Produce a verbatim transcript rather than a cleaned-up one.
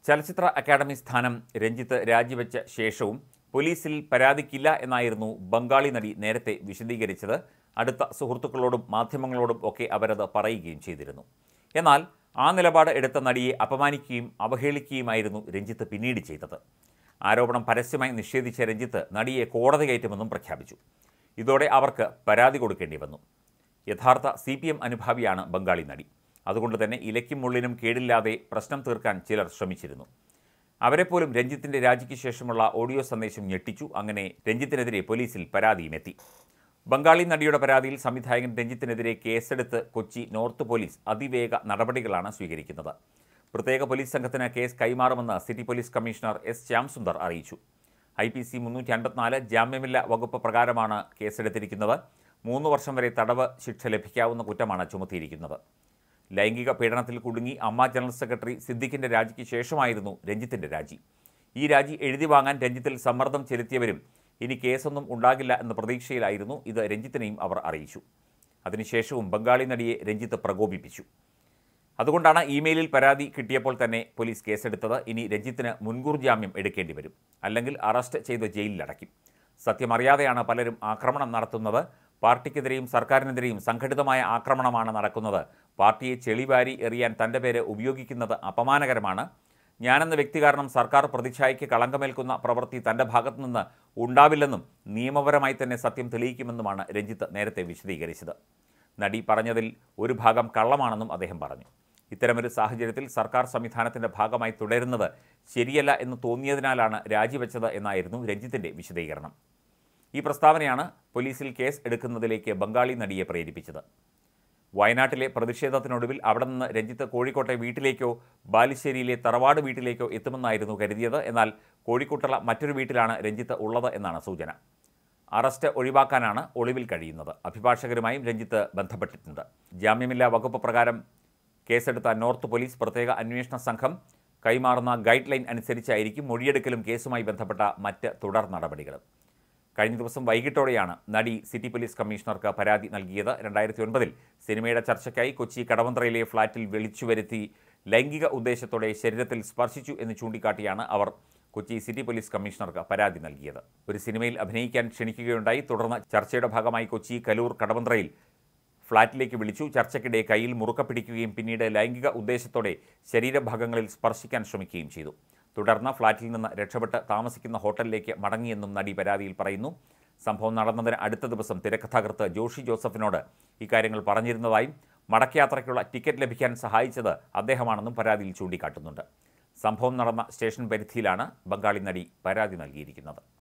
ചലച്ചിത്ര അക്കാദമി സ്ഥാനം രഞ്ജിത്ത് രാജിവെച്ച ശേഷവും പോലീസിൽ പരാതിക്കില്ല എന്നായിരുന്നു ബംഗാളി നടി നേരത്തെ വിശദീകരിച്ചത്. അടുത്ത സുഹൃത്തുക്കളോടും മാധ്യമങ്ങളോടും ഒക്കെ അവരത് പറയുകയും ചെയ്തിരുന്നു. എന്നാൽ ആ നിലപാട് എടുത്ത നടിയെ അപമാനിക്കുകയും അവഹേളിക്കുകയുമായിരുന്നു രഞ്ജിത്ത് പിന്നീട് ചെയ്തത്. ആരോപണം പരസ്യമായി നിഷേധിച്ച രഞ്ജിത്ത് നടിയെ കോടതി കയറ്റുമെന്നും പ്രഖ്യാപിച്ചു. ഇതോടെ അവർക്ക് പരാതി കൊടുക്കേണ്ടി വന്നു. യഥാർത്ഥ സി പി എം അനുഭാവിയാണ് ബംഗാളി നടി. അതുകൊണ്ട് തന്നെ ഇലയ്ക്കും മുള്ളിനും കേടില്ലാതെ പ്രശ്നം തീർക്കാൻ ചിലർ ശ്രമിച്ചിരുന്നു. അവരെപ്പോലും രഞ്ജിത്തിൻ്റെ രാജിക്ക് ശേഷമുള്ള ഓഡിയോ സന്ദേശം ഞെട്ടിച്ചു. അങ്ങനെ രഞ്ജിത്തിനെതിരെ പോലീസിൽ പരാതിയുമെത്തി. ബംഗാളി നടിയുടെ പരാതിയിൽ സംവിധായകൻ രഞ്ജിത്തിനെതിരെ കേസെടുത്ത് കൊച്ചി നോർത്ത് പോലീസ് അതിവേഗ നടപടികളാണ് സ്വീകരിക്കുന്നത്. പ്രത്യേക പോലീസ് സംഘത്തിന് കേസ് കൈമാറുമെന്ന് city police commissioner S Shyamsundar അറിയിച്ചു. ഐ പി സി മുന്നൂറ്റി അൻപത്തിനാല് ജാമ്യമില്ല വകുപ്പ് പ്രകാരമാണ് കേസെടുത്തിരിക്കുന്നത്. മൂന്ന് വർഷം വരെ തടവ് ശിക്ഷ ലഭിക്കാവുന്ന കുറ്റമാണ് ചുമത്തിയിരിക്കുന്നത്. ലൈംഗിക പീഡനത്തിൽ കുടുങ്ങി അമ്മ ജനറൽ സെക്രട്ടറി സിദ്ദിഖിൻ്റെ രാജിക്ക് ശേഷമായിരുന്നു രഞ്ജിത്തിൻ്റെ രാജി. ഈ രാജി എഴുതി വാങ്ങാൻ രഞ്ജിത്തിൽ സമ്മർദ്ദം ചെലുത്തിയവരും ഇനി കേസൊന്നും ഉണ്ടാകില്ല എന്ന പ്രതീക്ഷയിലായിരുന്നു. ഇത് രഞ്ജിത്തിനെയും അവർ അറിയിച്ചു. അതിനുശേഷവും ബംഗാളി നടിയെ രഞ്ജിത്ത് പ്രകോപിപ്പിച്ചു. അതുകൊണ്ടാണ് ഇമെയിലിൽ പരാതി കിട്ടിയപ്പോൾ തന്നെ പോലീസ് കേസെടുത്തത്. ഇനി രഞ്ജിത്തിന് മുൻകൂർ ജാമ്യം എടുക്കേണ്ടി വരും, അല്ലെങ്കിൽ അറസ്റ്റ് ചെയ്ത് ജയിലിലടയ്ക്കും. സത്യമറിയാതെയാണ് പലരും ആക്രമണം നടത്തുന്നത്. പാർട്ടിക്കെതിരെയും സർക്കാരിനെതിരെയും സംഘടിതമായ ആക്രമണമാണ് നടക്കുന്നത്. പാർട്ടിയെ ചെളിവാരി എറിയാൻ തൻ്റെ പേര് ഉപയോഗിക്കുന്നത് അപമാനകരമാണ്. ഞാനെന്ന വ്യക്തി കാരണം സർക്കാർ പ്രതിച്ഛായയ്ക്ക് കളങ്കമേൽക്കുന്ന പ്രവൃത്തി തൻ്റെ ഭാഗത്തു നിന്ന് ഉണ്ടാവില്ലെന്നും നിയമപരമായി തന്നെ സത്യം തെളിയിക്കുമെന്നുമാണ് രഞ്ജിത്ത് നേരത്തെ വിശദീകരിച്ചത്. നടി പറഞ്ഞതിൽ ഒരു ഭാഗം കള്ളമാണെന്നും അദ്ദേഹം പറഞ്ഞു. ഇത്തരമൊരു സാഹചര്യത്തിൽ സർക്കാർ സംവിധാനത്തിൻ്റെ ഭാഗമായി തുടരുന്നത് ശരിയല്ല എന്ന് തോന്നിയതിനാലാണ് രാജിവെച്ചത് എന്നായിരുന്നു രഞ്ജിത്തിൻ്റെ വിശദീകരണം. ഈ പ്രസ്താവനയാണ് പോലീസിൽ കേസ് എടുക്കുന്നതിലേക്ക് ബംഗാളി നടിയെ പ്രേരിപ്പിച്ചത്. വയനാട്ടിലെ പ്രതിഷേധത്തിനൊടുവിൽ അവിടെ നിന്ന് രഞ്ജിത്ത് കോഴിക്കോട്ടെ വീട്ടിലേക്കോ ബാലുശ്ശേരിയിലെ തറവാട് വീട്ടിലേക്കോ എത്തുമെന്നായിരുന്നു കരുതിയത്. എന്നാൽ കോഴിക്കോട്ടുള്ള മറ്റൊരു വീട്ടിലാണ് രഞ്ജിത്ത് ഉള്ളത് എന്നാണ് സൂചന. അറസ്റ്റ് ഒഴിവാക്കാനാണ് ഒളിവിൽ കഴിയുന്നത്. അഭിഭാഷകരുമായും രഞ്ജിത്ത് ബന്ധപ്പെട്ടിട്ടുണ്ട്. ജാമ്യമില്ലാ വകുപ്പ് പ്രകാരം കേസെടുത്ത നോർത്ത് പോലീസ് പ്രത്യേക അന്വേഷണ സംഘം കൈമാറുന്ന ഗൈഡ് ലൈൻ അനുസരിച്ചായിരിക്കും മൊഴിയെടുക്കലും കേസുമായി ബന്ധപ്പെട്ട മറ്റ് തുടർ നടപടികളും. കഴിഞ്ഞ ദിവസം വൈകിട്ടോടെയാണ് നടി സിറ്റി പോലീസ് കമ്മീഷണർക്ക് പരാതി നൽകിയത്. രണ്ടായിരത്തി ഒൻപതിൽ സിനിമയുടെ ചർച്ചയ്ക്കായി കൊച്ചി കടവന്ത്രയിലെ ഫ്ളാറ്റിൽ വിളിച്ചു വരുത്തി ലൈംഗിക ഉദ്ദേശത്തോടെ ശരീരത്തിൽ സ്പർശിച്ചു എന്ന് ചൂണ്ടിക്കാട്ടിയാണ് അവർ കൊച്ചി സിറ്റി പോലീസ് കമ്മീഷണർക്ക് പരാതി നൽകിയത്. ഒരു സിനിമയിൽ അഭിനയിക്കാൻ ക്ഷണിക്കുകയുണ്ടായി. തുടർന്ന് ചർച്ചയുടെ ഭാഗമായി കൊച്ചി കലൂർ കടവന്ത്രയിൽ ഫ്ളാറ്റിലേക്ക് വിളിച്ചു. ചർച്ചയ്ക്കിടെ കയ്യിൽ മുറുക്ക പിടിക്കുകയും പിന്നീട് ലൈംഗിക ഉദ്ദേശത്തോടെ ശരീരഭാഗങ്ങളിൽ സ്പർശിക്കാൻ ശ്രമിക്കുകയും ചെയ്തു. തുടർന്ന് ഫ്ളാറ്റിൽ നിന്ന് രക്ഷപ്പെട്ട് താമസിക്കുന്ന ഹോട്ടലിലേക്ക് മടങ്ങിയെന്നും നടി പരാതിയിൽ പറയുന്നു. സംഭവം നടന്നതിന് അടുത്ത ദിവസം തിരക്കഥാകൃത്ത് ജോഷി ജോസഫിനോട് ഇക്കാര്യങ്ങൾ പറഞ്ഞിരുന്നതായും മടക്കയാത്രയ്ക്കുള്ള ടിക്കറ്റ് ലഭിക്കാൻ സഹായിച്ചത് അദ്ദേഹമാണെന്നും പരാതിയിൽ ചൂണ്ടിക്കാട്ടുന്നുണ്ട്. സംഭവം നടന്ന സ്റ്റേഷൻ പരിധിയിലാണ് ബംഗാളി നടി പരാതി നൽകിയിരിക്കുന്നത്.